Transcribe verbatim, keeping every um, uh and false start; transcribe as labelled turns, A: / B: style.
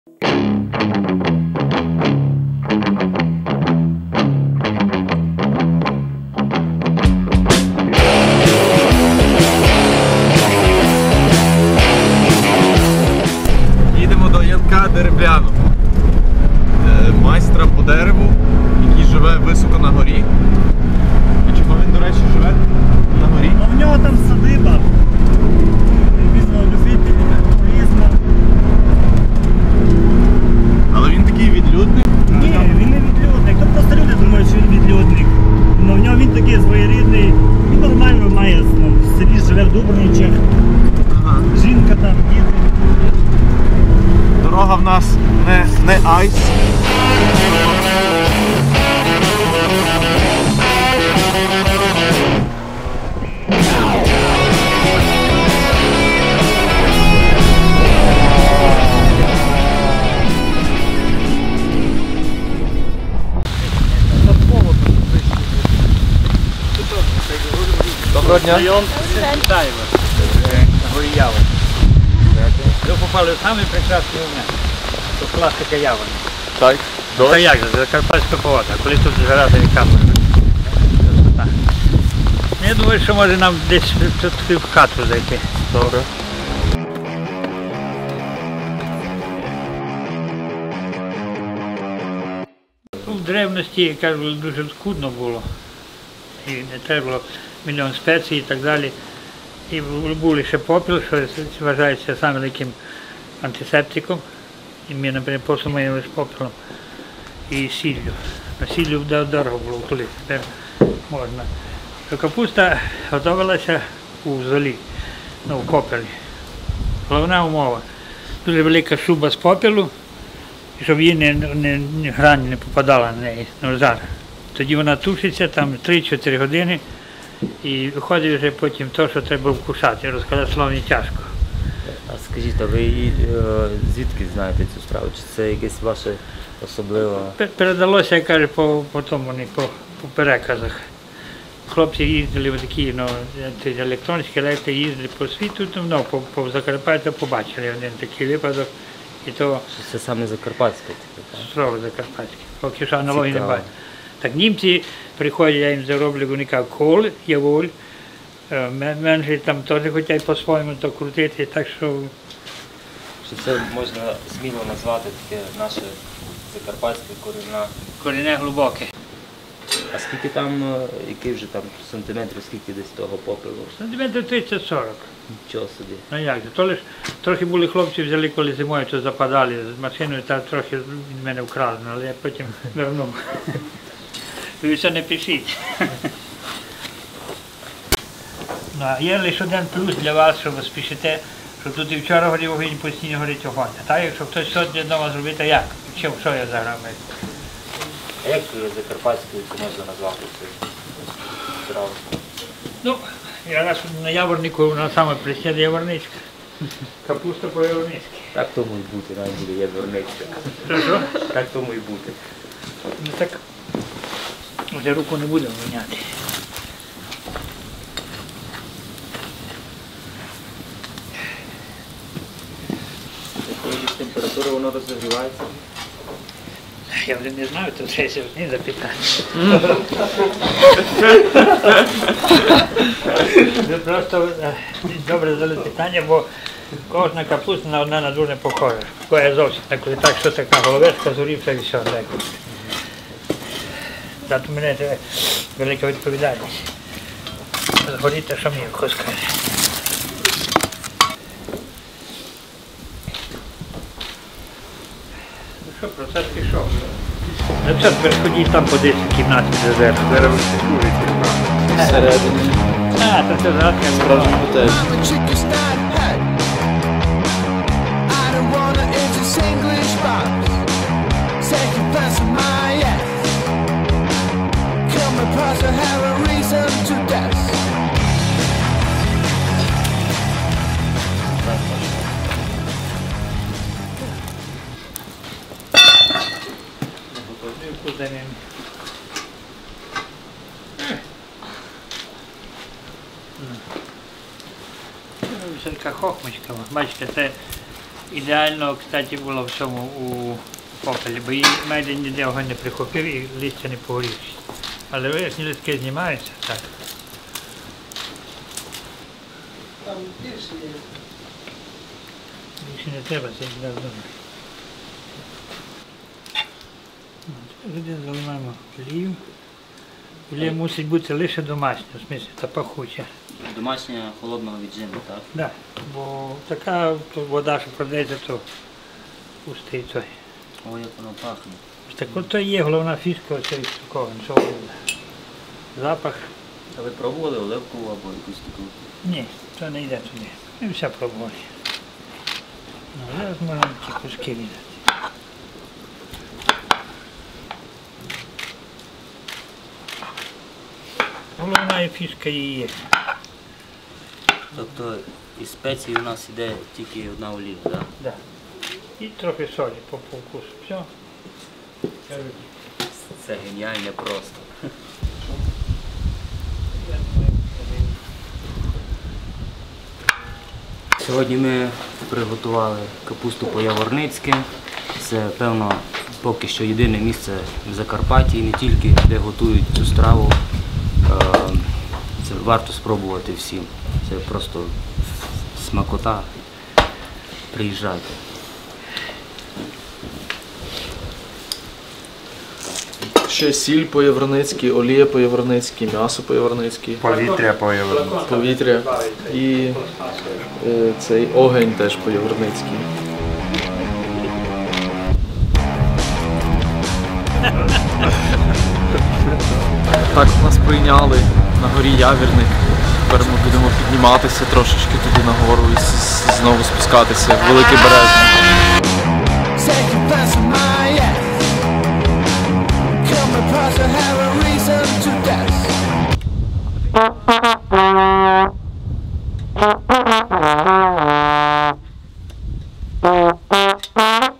A: Їдемо до Янка Дерев'яного, майстра по дереву, який живе високо на горі. І чому він, до речі, живе на горі?
B: Ну, в нього там садиба, любителі туризму.
A: Але він такий відлюдний?
B: Ні, він не відлюдник. Тут просто люди думають, що він відлюдник. Но в нього він такий своєрідний, він нормально має, ну, в селі живе в Дубровичах.
A: Ага.
B: Жінка там, діти.
A: Дорога в нас не, не айс. Доброго дня.
C: Вітаю вас. На горі Явор. Ви попали в самий прекрасний момент. Це класика Явора.
A: Так.
C: Та як же, Закарпатська повода, коли тут згорати камера. Я думаю, що може нам десь в хату зайти.
A: Добре.
C: В древності, я кажу, дуже скудно було. І не треба було мільйон спецій і так далі. І був лише попіл, що вважається самим таким антисептиком. І ми, наприклад, просто маємо лише попелом і сіллю. На сіллю дорого було коли, тепер можна. Капуста готувалася у золі, ну, в попелі. Головна умова. Дуже велика шуба з попелу, щоб її не, не, не, грань не попадала на неї, на жар. Тоді вона тушиться там три-чотири години і виходить вже потім те, що треба вкушати. Розказати слово не тяжко.
D: А скажіть, а ви її, е, звідки знаєте цю страву? Чи це якесь ваше особливе?
C: Передалося, я кажу, по, по тому, по, по переказах. Хлопці їздили в такі, ну, електронські лекції, їздили по світу, ну, по, по Закарпаттю побачили один такий випадок. І то
D: Чи це саме закарпатське таке, так?
C: строго закарпатське. Поки що аналогії не бачу. Так німці приходять, я їм зароблю, вони кажуть, кол, яволь. Менші там теж хочуть по-своєму то крутити, так що...
D: Чи це можна сміло назвати таке наше закарпатське корінне?
C: Корінне глибоке.
D: А скільки там, який вже там сантиметрів, скільки десь того попелу?
C: Сантиметрів тридцять сорок.
D: Нічого собі.
C: Ну як же, то лиш трохи були хлопці взяли, коли зимою, то западали з машиною, та трохи від мене вкрали, але я потім вернув. Ви все не пишіть. Ну, а є лише один плюс для вас, що ви спішите, що тут і вчора горів вогонь, постійно горить огонь. А так, якщо хтось сьогодні вдома зробити, як? Що, що я зараз роблю?
D: А як закарпатською це можна назвати цю страву?
C: Ну, я раз на Яворнику, вона саме присняде Яворницька. Капуста по-яворницьки.
D: Так тому і бути, навіть буде Яворницька.
C: Що, що?
D: Так тому і бути.
C: Ну так, вже руку не будемо міняти.
D: Якої температури воно розігрівається?
C: Я вже не знаю, то ще сьогодні запитання. Це просто добре задали питання, бо кожна капуста одна на друге похожа. Коя зовсім такої, так що така головешка, зорівка і все. Зато в мене це велика відповідальність. Згоріти, що мені хтось каже. Ну що, процес пішов. Ну це тепер ходіть там по десять кімнат за зерно. Зараз ви служите.
A: Всередині.
C: А, то це загадка.
A: Справжній готель.
C: Всяка хохмочка, бачите, це ідеально, кстати, було в цьому у попелі, бо її майже ніде огонь не прихопив і листя не погорів. Але верхні листки знімаються, так.
E: Там більше є.
C: Більше не треба, це якраз добре. Люди заливаємо олію. Олія мусить бути лише домашня, в смислі, та пахуча.
D: Домашня холодного віджиму, так?
C: Да, бо така то вода, що продається, то пустий той.
D: Ой, як воно пахне.
C: Так от то є головна фішка цієї штуковин, що воно. Запах.
D: А ви пробували оливкову або якусь таку?
C: Ні, то не йде туди. Ми все пробували. Ну, зараз можна ті куски віддати. Головна фішка її є.
D: Тобто із спецій у нас іде тільки одна олія, так?
C: Да. І трохи солі по по вкусу. Все.
D: Це геніально просто. Сьогодні ми приготували капусту по-яворницьки. Це, певно, поки що єдине місце в Закарпатті, і не тільки, де готують цю страву. Е, Це варто спробувати всім. Це просто смакота. Приїжджайте.
A: Ще сіль по-яворницьки, олія по-яворницьки, м'ясо по-яворницьки,
B: Повітря появилося.
A: повітря і е, цей огонь теж по-яворницьки. Так нас прийняли на горі Явірник. Тепер ми будемо підніматися трошечки туди нагору і с- знову спускатися в Великий Березне.
F: Second pass of my ass. Come across, I have a reason to dance.